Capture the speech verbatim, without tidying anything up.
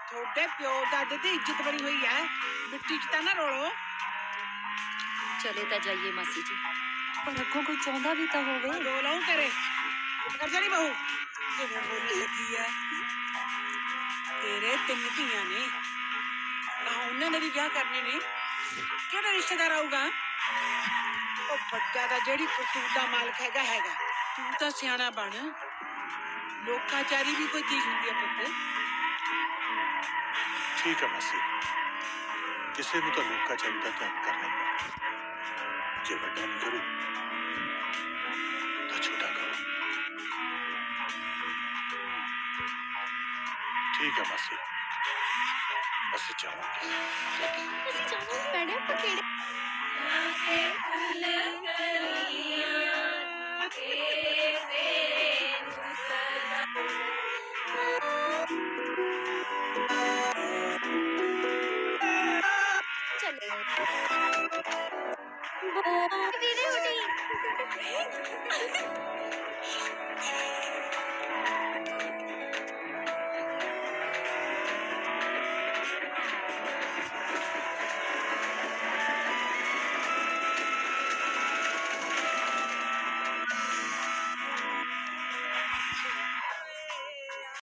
थोड़े प्यो दादे दी इज्जत बनी हुई है, मिट्टी च ना रोलो। चले तो जाइए मासी जी, पर अगों कोई चाहता भी तो होवे। मैं दो लाऊं तेरे, चुप कर जा नी बहू, किवें बोलने लगी है। तेरे तीन धीआं ने, कहा उन्हें मेरी ब्याह करने ने, किहड़ा रिश्तेदार आऊगा? ओ बच्चा दा जेड़ी करतूत दा मालक हैगा हैगा, तू तां सियाना बन। लोकाचारी भी कोई चीज हुंदी है पुत्त। ठीक है मासी, किसी को तो लोकाचारी का ध्यान करना ही है। जे बड़ा नहीं करूं तो छोटा करूं। ठीक है मासी, असि जावांगे। असि जावांगे मैडम, पकेड़े